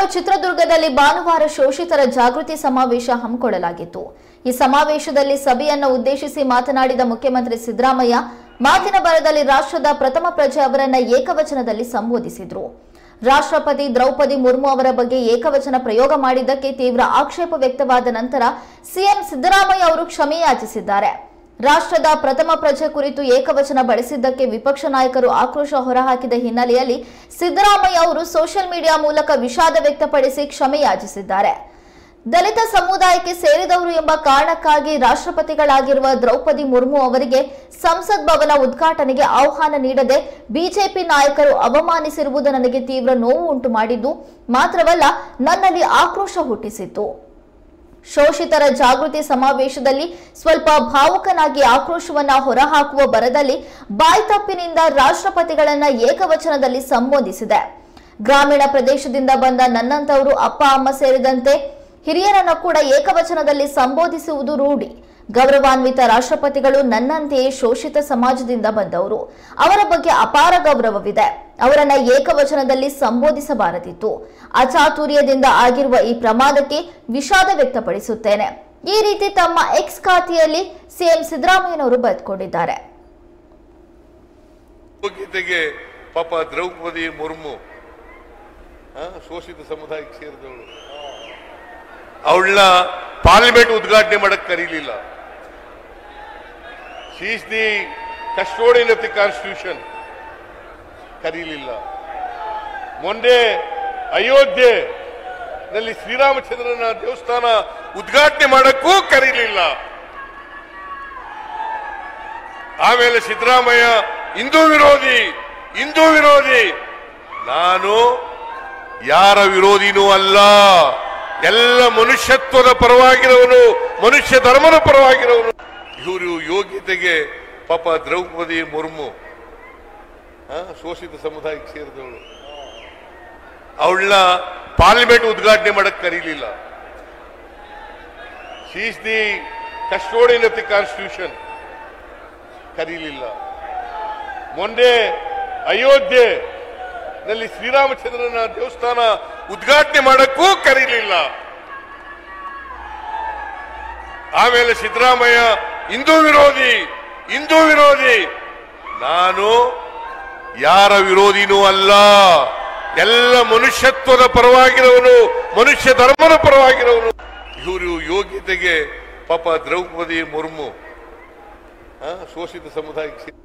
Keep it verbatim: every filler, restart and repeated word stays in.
ಚಿತ್ರದುರ್ಗದಲ್ಲಿ ಭಾನುವಾರ ಶೋಷಿತರ ಜಾಗೃತಿ ಸಮಾವೇಶ ಹಮ್ಮಿಕೊಳ್ಳಲಾಗಿತ್ತು। ಈ ಸಮಾವೇಶದಲ್ಲಿ ಸಭೆಯನ್ನು ಉದ್ದೇಶಿಸಿ ಮಾತನಾಡಿದ ಮುಖ್ಯಮಂತ್ರಿ ಸಿದ್ದರಾಮಯ್ಯ ಮಾತಿನ ಬರದಲ್ಲಿ ರಾಷ್ಟ್ರದ ಪ್ರಥಮ ಪ್ರಜೆ ಅವರನ್ನ ಏಕವಚನದಲ್ಲಿ ಸಂಬೋಧಿಸಿದರು। ರಾಷ್ಟ್ರಪತಿ ದ್ರೌಪದಿ ಮುರ್ಮು ಅವರ ಬಗ್ಗೆ ಏಕವಚನ ಪ್ರಯೋಗ ಮಾಡಿದ್ದಕ್ಕೆ ತೀವ್ರ ಆಕ್ಷೇಪ ವ್ಯಕ್ತವಾದ ನಂತರ ಸಿಎಂ ಸಿದ್ದರಾಮಯ್ಯ ಅವರು ಕ್ಷಮೆ ಯಾಚಿಸಿದ್ದಾರೆ। ರಾಷ್ಟ್ರದ ಪ್ರಥಮ ಪ್ರಜೆ ಕುರಿತು ಏಕವಚನ ಬಳಸಿದ್ದಕ್ಕೆ ವಿಪಕ್ಷ ನಾಯಕರು ಆಕ್ರೋಶ ಹೊರಹಾಕಿದ ಹಿನ್ನೆಲೆಯಲ್ಲಿ ಸಿದ್ದರಾಮಯ್ಯ ಅವರು ಸೋಷಿಯಲ್ ಮೀಡಿಯಾ ಮೂಲಕ ವಿಷಾದ ವ್ಯಕ್ತಪಡಿಸಿ ಕ್ಷಮೆ ಯಾಚಿಸಿದ್ದಾರೆ। ದಲಿತ ಸಮುದಾಯಕ್ಕೆ ಸೇರಿದವರು ಎಂಬ ಕಾರಣಕ್ಕಾಗಿ ರಾಷ್ಟ್ರಪತಿಗಳಾಗಿರುವ ದ್ರೌಪದಿ ಮುರ್ಮು ಅವರಿಗೆ ಸಂಸತ್ ಭವನ ಉದ್ಘಾಟನೆಗೆ ಆಹ್ವಾನ ನೀಡದೆ ಬಿಜೆಪಿ ನಾಯಕರು ಅವಮಾನಿಸಿರುವುದು ನನಗೆ ತೀವ್ರ ನೋವು ಉಂಟು ಮಾಡಿದ್ದು ಮಾತ್ರವಲ್ಲ, ನನ್ನಲ್ಲಿ ಆಕ್ರೋಶ ಹುಟ್ಟಿಸಿತು। ಶೋಷಿತರ ಜಾಗೃತಿ ಸಮಾವೇಶದಲ್ಲಿ ಸ್ವಲ್ಪ ಭಾವುಕನಾಗಿ ಆಕ್ರೋಶವನ್ನ ಹೊರಹಾಕುವ ಬರದಲ್ಲಿ ಬಾಯ್ತಪ್ಪಿನಿಂದ ರಾಷ್ಟ್ರಪತಿಗಳನ್ನ ಏಕವಚನದಲ್ಲಿ ಸಂಬೋಧಿಸಿದೆ। ಗ್ರಾಮೀಣ ಪ್ರದೇಶದಿಂದ ಬಂದ ನನ್ನಂತವರು ಅಪ್ಪ ಅಮ್ಮ ಸೇರಿದಂತೆ ಹಿರಿಯರನ್ನು ಕೂಡ ಏಕವಚನದಲ್ಲಿ ಸಂಬೋಧಿಸುವುದು ರೂಢಿ। ಗೌರವಾನ್ವಿತ ರಾಷ್ಟ್ರಪತಿಗಳು ನನ್ನಂತೆಯೇ ಶೋಷಿತ ಸಮಾಜದಿಂದ ಬಂದವರು, ಅವರ ಬಗ್ಗೆ ಅಪಾರ ಗೌರವವಿದೆ, ಅವರನ್ನ ಏಕವಚನದಲ್ಲಿ ಸಂಬೋಧಿಸಬಾರದಿತ್ತು। ಅಚಾತುರ್ಯದಿಂದ ಆಗಿರುವ ಈ ಪ್ರಮಾದಕ್ಕೆ ವಿಷಾದ ವ್ಯಕ್ತಪಡಿಸುತ್ತೇನೆ। ಈ ರೀತಿ ತಮ್ಮ ಎಕ್ಸ್ ಖಾತೆಯಲ್ಲಿ ಸಿಎಂ ಸಿದ್ದರಾಮಯ್ಯನವರು ಬರೆದುಕೊಂಡಿದ್ದಾರೆ। ಪಾಪ ದ್ರೌಪದಿ ಮುರ್ಮು ಶೋಷಿತ ಸಮುದಾಯಕ್ಕೆ ಸೇರಿದವಳು, ಅವಳನ್ನ ಪಾರ್ಲಿಮೆಂಟ್ ಉದ್ಘಾಟನೆ ಮಾಡಕ್ ಕರೀಲಿಲ್ಲ। She is the custodian of the constitution, ಕರೀಲಿಲ್ಲ। ಮೊನ್ನೆ ಅಯೋಧ್ಯೆನಲ್ಲಿ ಶ್ರೀರಾಮಚಂದ್ರನ ದೇವಸ್ಥಾನ ಉದ್ಘಾಟನೆ ಮಾಡಕ್ಕೂ ಕರೀಲಿಲ್ಲ। ಆಮೇಲೆ ಸಿದ್ದರಾಮಯ್ಯ ಹಿಂದೂ ವಿರೋಧಿ ಹಿಂದೂ ವಿರೋಧಿ ನಾನು ಯಾರ ವಿರೋಧಿನೂ ಅಲ್ಲ, ಎಲ್ಲ ಮನುಷ್ಯತ್ವದ ಪರವಾಗಿರೋನು, ಮನುಷ್ಯ ಧರ್ಮದ ಪರವಾಗಿರೋನು। ಇವರು ಯೋಗ್ಯತೆಗೆ ಪಾಪ ದ್ರೌಪದಿ ಮುರ್ಮು ಶೋಷಿತ ಸಮುದಾಯಕ್ಕೆ ಸೇರಿದವಳು, ಅವಳನ್ನ ಪಾರ್ಲಿಮೆಂಟ್ ಉದ್ಘಾಟನೆ ಮಾಡಕ್ ಕರೀಲಿಲ್ಲ। She is the custodian of the constitution, ಕರೀಲಿಲ್ಲ। ಮೊನ್ನೆ ಅಯೋಧ್ಯೆನಲ್ಲಿ ಶ್ರೀರಾಮಚಂದ್ರನ ದೇವಸ್ಥಾನ ಉದ್ಘಾಟನೆ ಮಾಡಕ್ಕೂ ಕರೀಲಿಲ್ಲ। ಆಮೇಲೆ ಸಿದ್ದರಾಮಯ್ಯ ಹಿಂದೂ ವಿರೋಧಿ ಹಿಂದೂ ವಿರೋಧಿ ನಾನು ಯಾರ ವಿರೋಧಿನೂ ಅಲ್ಲ, ಎಲ್ಲ ಮನುಷ್ಯತ್ವದ ಪರವಾಗಿರೋನು, ಮನುಷ್ಯ ಧರ್ಮದ ಪರವಾಗಿರೋನು। ಇವರು ಯೋಗ್ಯತೆಗೆ ಪಾಪ ದ್ರೌಪದಿ ಮುರ್ಮು ಶೋಷಿತ ಸಮುದಾಯಕ್ಕೆ